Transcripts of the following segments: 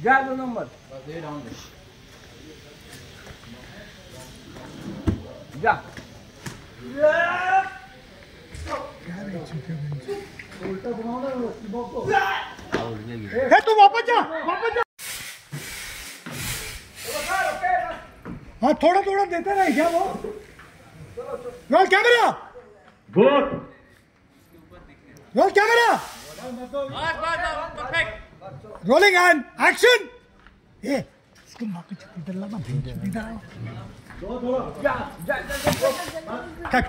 जा 2 नंबर जा उल्टा बनाओ ना तू वापस जा हाँ थोड़ा थोड़ा देते रहे क्या वो roll camera good roll camera rolling and action ये इसको मार के छुट्टी डालना मत छुट्टी डालो कट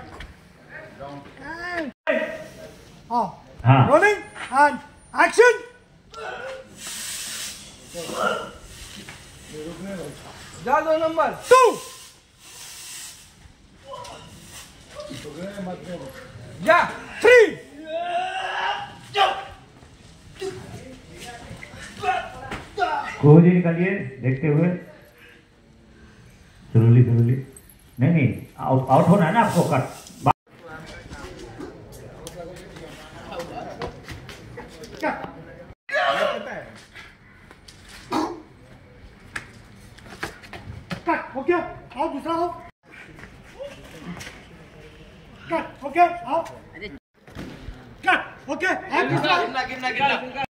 हाँ रोलिंग एंड एक्शन जा 2 नंबर 2 जा 3 कोहली निकालिए देखते हुए सुरुली नहीं आउट होना है ना आपको कट ओके आओ दूसरा आओ कट ओके आओ कट ओके आओ दूसरा